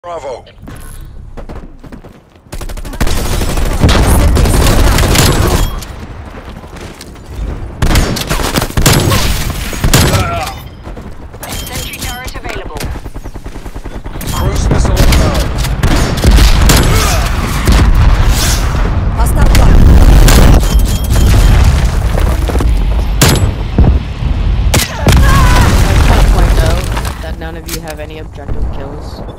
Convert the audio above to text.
Bravo. Sentry turret available. Cruise missile inbound. Hostile block. I just want to point out that none of you have any objective kills.